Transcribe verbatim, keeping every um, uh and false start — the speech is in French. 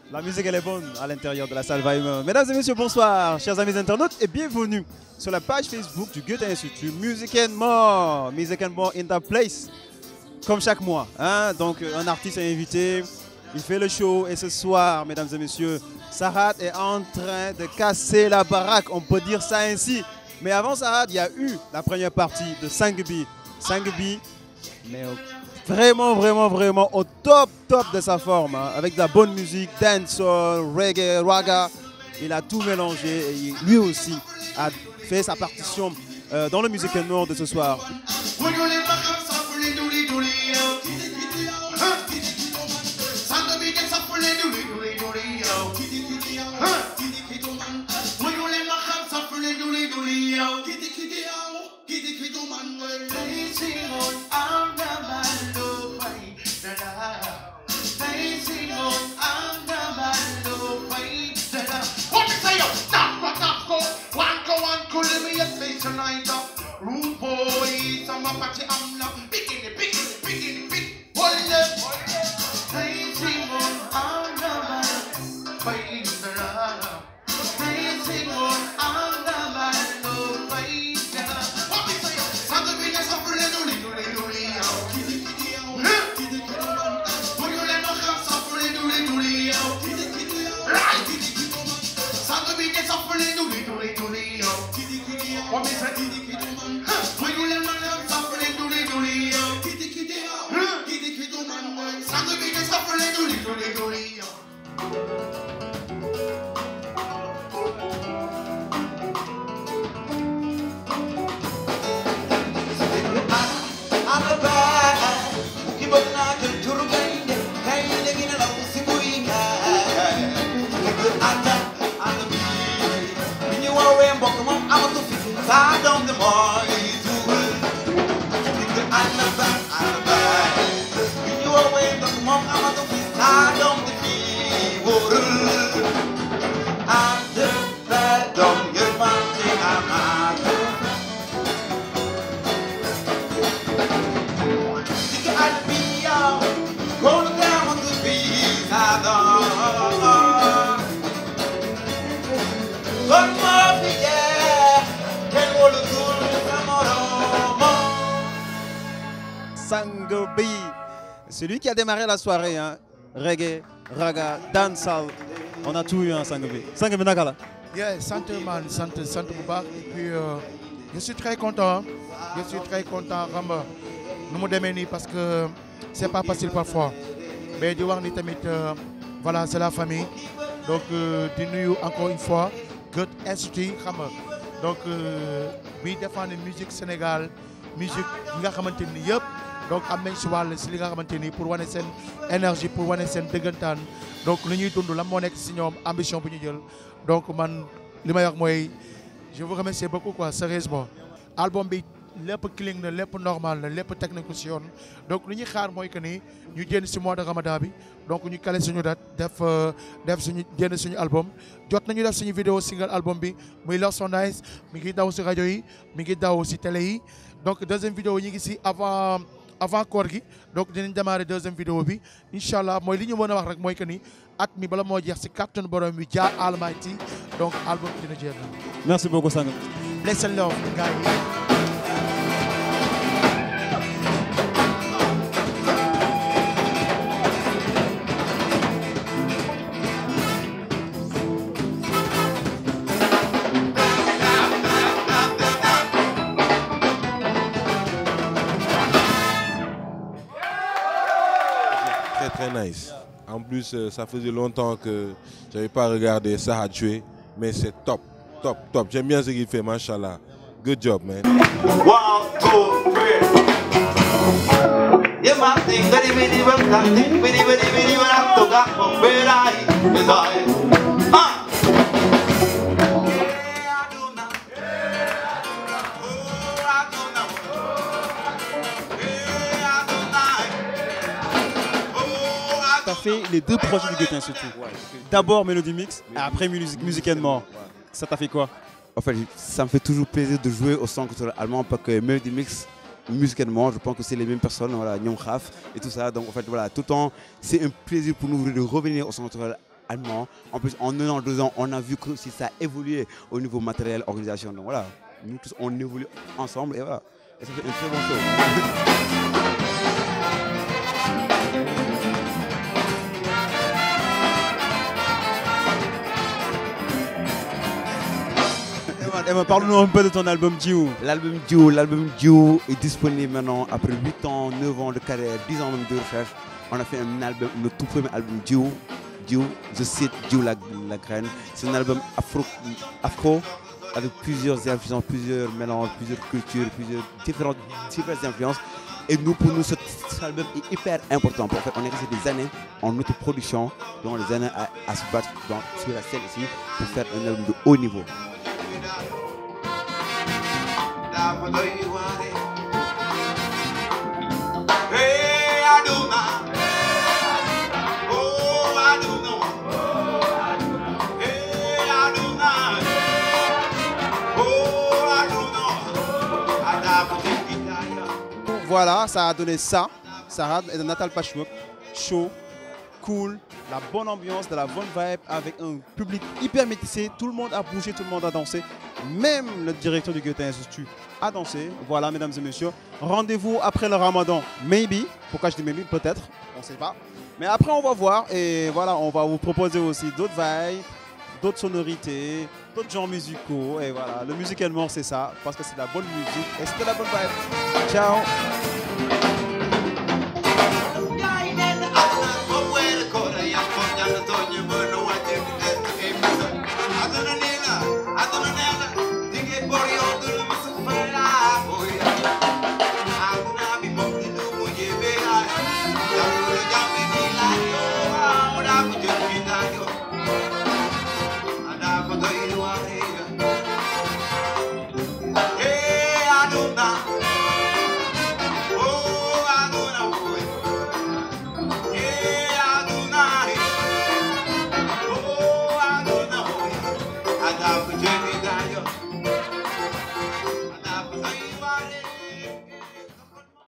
La musique elle est bonne à l'intérieur de la salle Weimer. Mesdames et messieurs, bonsoir, chers amis internautes et bienvenue sur la page Facebook du Goethe Institut Music and More, Music and More in the place, comme chaque mois. Hein? Donc un artiste est invité, il fait le show et ce soir, mesdames et messieurs, Sarad est en train de casser la baraque, on peut dire ça ainsi. Mais avant Sarad, il y a eu la première partie de Sangobi. Sangobi, mais vraiment, vraiment, vraiment au top, top de sa forme, hein, avec de la bonne musique, dancehall, reggae, raga. Il a tout mélangé et lui aussi a fait sa partition euh, dans le Music and More de ce soir. Rude boy, some of party I'm now bikini, bikini, bikini, big. Hold up, they sing on our number, fighting the run. They sing on our number, no fight. What is it? Some of us are pulling, doing, doing, doing. Kitty, kitty, kitty, kitty, man. When you let us have suffering, doing, doing. Kitty, kitty, right, kitty, kitty, man. Some of us are pulling, doing, doing, doing. Kitty, kitty, what is it? Kitty, kitty. Sangobi, c'est lui qui a démarré la soirée, hein. Reggae, raga, dancehall, on a tout eu en Sangobi. Sangobi Nakala. Yeah, santé man, santé, santé Bouba. Et puis euh, je suis très content, je suis très content, Ramba. Nous me démenons parce que c'est pas facile parfois. Mais du voir ni tamit, voilà, c'est la famille. Donc euh, de nous encore une fois, Goethe Institut, Ramba. Donc euh, oui, défendre la musique Sénégal, musique, nga xamanteni yépp. Donc am nañ ci wàll ci li nga xamante ni pour wane seen énergie pour wane seen dëggantaan donc lu ñuy dund la moo nekk ci ñoom ambition bu ñu jël donc man li may wax mooy je vous remercie beaucoup quoi sérieusement album bi lépp clean na lépp normal na lépp teg nañ ko ci yoon donc lu ñuy xaar mooy que ni ñu génn ci mois de Ramadan bi donc ñu calé suñu date def def suñu génn suñu album jot nañu def suñu vidéo single album bi muy Love So Nice mi ngi daw ci rajo yi mi ngi daw ci télé yi donc deuxième vidéo ñu ngi ci avant avant koor gi donc dinañ démarrer deuxième vidéo bi inshallah mooy li ñu mën a wax rek mooy que ni at mi bala moo jeex ci kàttanu borom bi Jah Almighty donc album dina jeex na. Merci beaucoup Sangobi. Bless and love gars yi. Très nice. En plus, euh, ça faisait longtemps que je n'avais pas regardé Sarad jouer, mais c'est top, top, top. J'aime bien ce qu'il fait, mashallah. Good job, man. One, two, three. You must think that it really will come, think really, really, really will have to go from where I reside. Ah! Tu as fait les deux projets du Goethe Institut. D'abord Melody Mix, et après Music, Music and More. Ça t'a fait quoi? En fait, ça me fait toujours plaisir de jouer au son culturel allemand parce que Melody Mix, musicalement, je pense que c'est les mêmes personnes, voilà, Nyom Khaf et tout ça. Donc en fait, voilà, tout le temps, c'est un plaisir pour nous de revenir au son culturel allemand. En plus, en un an, deux ans, on a vu que si ça a évolué au niveau matériel, organisation. Donc voilà, nous tous, on évolue ensemble et voilà. Et ça fait une très bonne chose. Parle-nous un peu de ton album Diou. L'album Diou, l'album Diou est disponible maintenant après huit ans, neuf ans de carrière, dix ans même de recherche. On a fait un album, le tout premier album Diou, Diou, je cite Diou la, la graine. C'est un album afro, afro avec plusieurs influences, plusieurs mélanges, plusieurs cultures, plusieurs différentes, diverses influences. Et nous, pour nous, cet, cet album est hyper important. En fait, on est resté des années en autoproduction, donc des années à, à se battre dans, sur la scène ici pour faire un album de haut niveau. Voilà, ça a donné ça. Sarah et Natal Patchwork, chaud, cool, la bonne ambiance, de la bonne vibe, avec un public hyper métissé. Tout le monde a bougé, tout le monde a dansé. Même le directeur du Goethe Institut a dansé. Voilà, mesdames et messieurs. Rendez-vous après le Ramadan, maybe. Pourquoi je dis maybe? Peut-être, on ne sait pas. Mais après, on va voir. Et voilà, on va vous proposer aussi d'autres vibes, d'autres sonorités, d'autres genres musicaux. Et voilà, le musicalement, c'est ça. Parce que c'est de la bonne musique et c'est de la bonne vibe. Ciao.